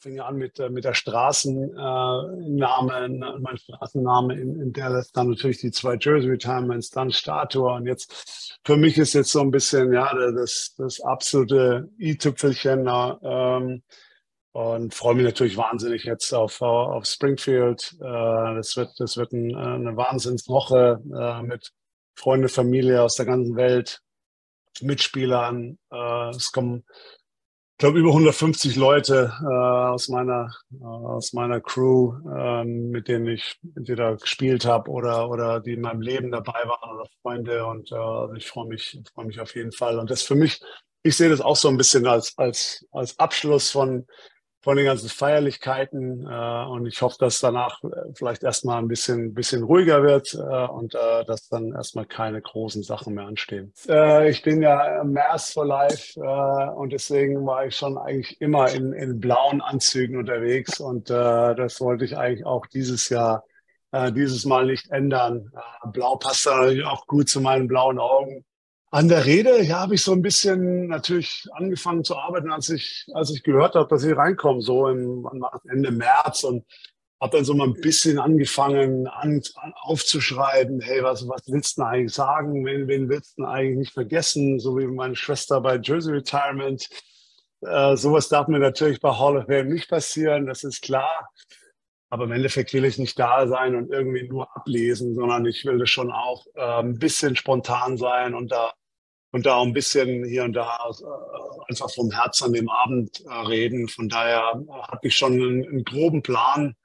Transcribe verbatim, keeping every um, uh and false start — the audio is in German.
fing an mit, äh, mit der Straßenname, äh, mein Straßenname in, in Dallas, dann natürlich die zwei Jersey Retirements, dann Statue und jetzt, für mich ist jetzt so ein bisschen, ja, das, das absolute i-Tüpfelchen, äh, ähm, und freue mich natürlich wahnsinnig jetzt auf, auf Springfield. Äh, das wird, das wird ein, eine Wahnsinnswoche äh, mit Freunde, Familie aus der ganzen Welt, Mitspielern. Äh, es kommen, ich glaube, über hundertfünfzig Leute äh, aus meiner, äh, aus meiner Crew, äh, mit denen ich entweder gespielt habe oder, oder die in meinem Leben dabei waren oder Freunde. Und äh, ich freue mich, freue mich auf jeden Fall. Und das für mich, ich sehe das auch so ein bisschen als, als, als Abschluss von von den ganzen Feierlichkeiten. Äh, und ich hoffe, dass danach äh, vielleicht erstmal ein bisschen, bisschen ruhiger wird äh, und äh, dass dann erstmal keine großen Sachen mehr anstehen. Äh, ich bin ja Mass for Life äh, und deswegen war ich schon eigentlich immer in, in blauen Anzügen unterwegs und äh, das wollte ich eigentlich auch dieses Jahr, äh, dieses Mal nicht ändern. Äh, Blau passt da natürlich auch gut zu meinen blauen Augen. An der Rede, ja, habe ich so ein bisschen natürlich angefangen zu arbeiten, als ich, als ich gehört habe, dass ich reinkomme, so im, Ende März und habe dann so mal ein bisschen angefangen an, an, aufzuschreiben, hey, was, was willst du denn eigentlich sagen? Wen, wen willst du denn eigentlich nicht vergessen? So wie meine Schwester bei Jersey Retirement. Äh, sowas darf mir natürlich bei Hall of Fame nicht passieren, das ist klar. Aber im Endeffekt will ich nicht da sein und irgendwie nur ablesen, sondern ich will das schon auch äh, ein bisschen spontan sein und da und da auch ein bisschen hier und da äh, einfach vom Herz an dem Abend äh, reden. Von daher äh, habe ich schon einen, einen groben Plan,